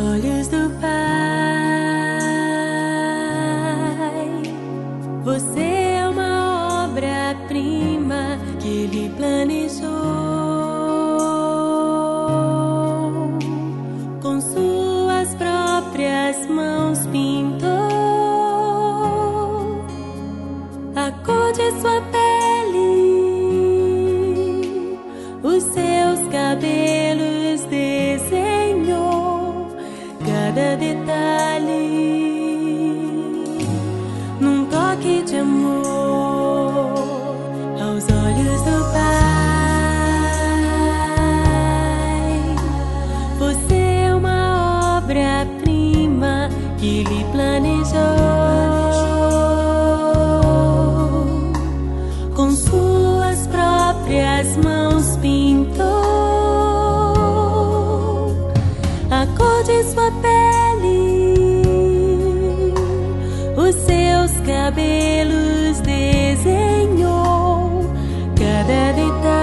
olhos do Pai, você é uma obra-prima que Ele planejou. Com suas próprias mãos pintou a cor de sua pele, os seus cabelos desenhou cada detalhe. Num toque de amor aos olhos do Pai, você é uma obra-prima que Ele planejou. Com suas próprias mãos pintou a cor de sua pele, os seus cabelos desenhou cada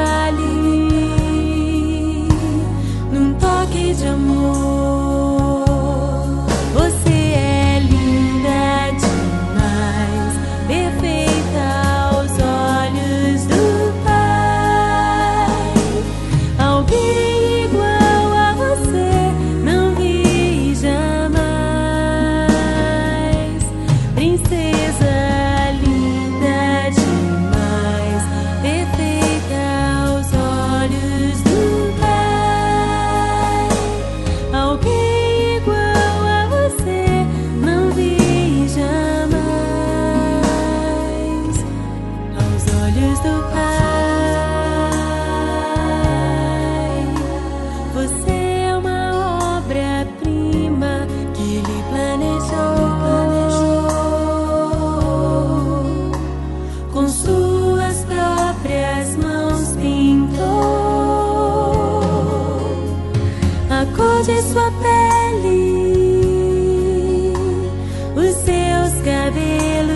detalhe. Num toque de amor, você é linda demais, perfeita aos olhos do Pai. Alguém igual a você não vi jamais. Princesa linda demais, perfeita aos olhos do Pai. Alguém igual a você não vi jamais. Aos olhos do Pai, você é uma obra-prima que Ele planejou. Com suas próprias mãos pintou a cor de sua pele, os seus cabelos